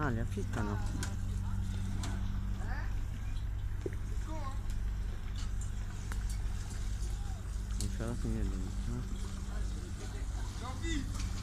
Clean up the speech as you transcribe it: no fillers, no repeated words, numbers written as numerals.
Ah, li affittano. Non c'è la fine dentro.